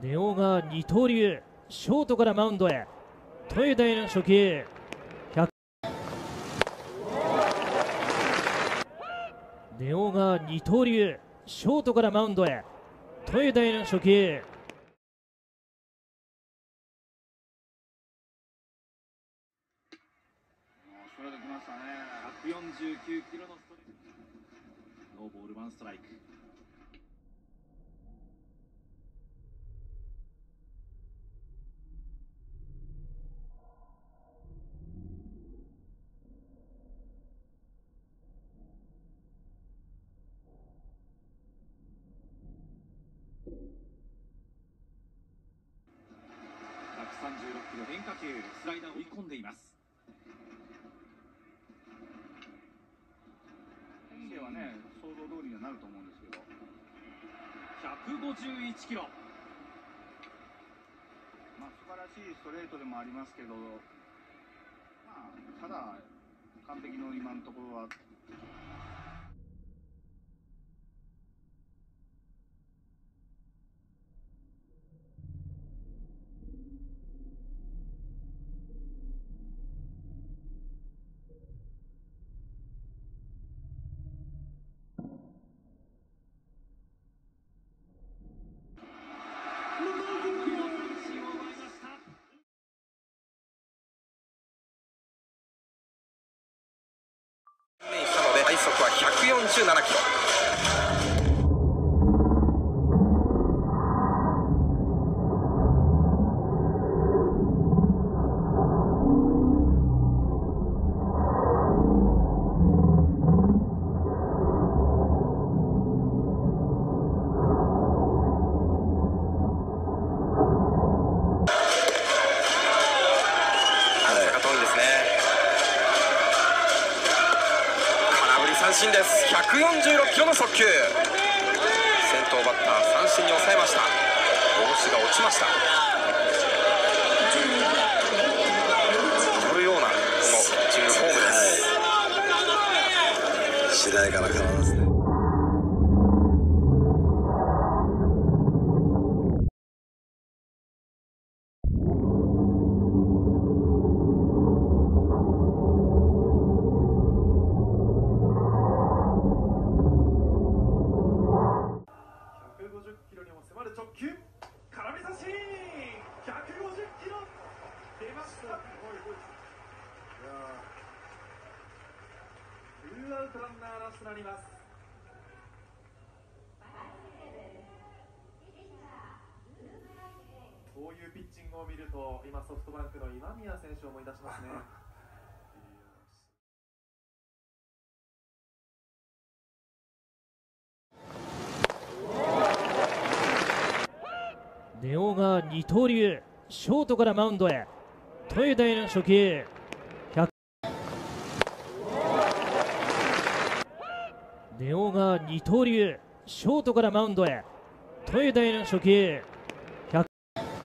根尾が二刀流、ショートからマウンドへ。豊田への初球。根尾が二刀流、ショートからマウンドへ。豊田への初球。 それできましたね。149キロのストレート。ノーボールワンストライク。136キロ変化球、スライダーを追い込んでいます。 演技はね、想像通りにはなると思うんですけど。 151キロ。 まあ素晴らしいストレートでもありますけど、まあただ完璧の今のところは。 したので最速は147キロ。三振です。146キロの速球。先頭バッター三振に抑えました。帽子が落ちました。取るようなこのピッチングフォームです。 しだいから変わらずね。 150キロにも迫る直球、空振り三振。150キロ出ました。ツーアウトランナーなしとなります。こういうピッチングを見ると今ソフトバンクの今宮選手を思い出しますね。 根尾が二刀流、ショートからマウンドへ。豊田への初球。根尾が二刀流、ショートからマウンドへ。豊田への初球。